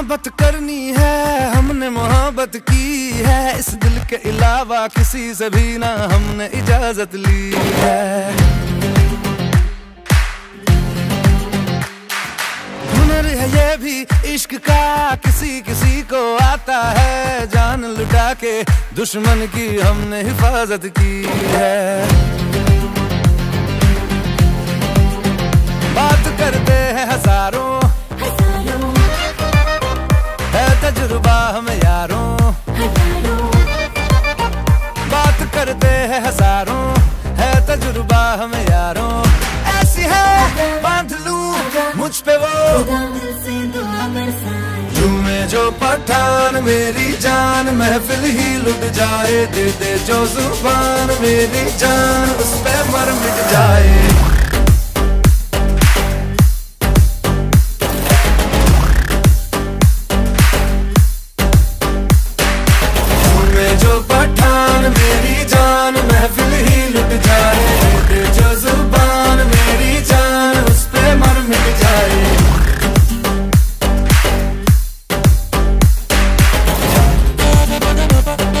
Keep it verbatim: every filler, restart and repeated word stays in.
मोहब्बत करनी है, हमने मोहब्बत की है, इस दिल के अलावा किसी से भी ना हमने इजाजत ली है। हुनर है ये भी इश्क का, किसी किसी को आता है, जान लुटा के दुश्मन की हमने हिफाजत की है। बात करते हैं हजारों, है तजुर्बा हमें यारों, बात करते हैं हजारों, है तजुर्बा हमें यारों। ऐसी है बांध लूं मुझ पे वो, झूमे जो पठान मेरी जान, महफिल ही लुट जाए, दे दे जो जुबान मेरी जान, उस पे मर मिट जाए।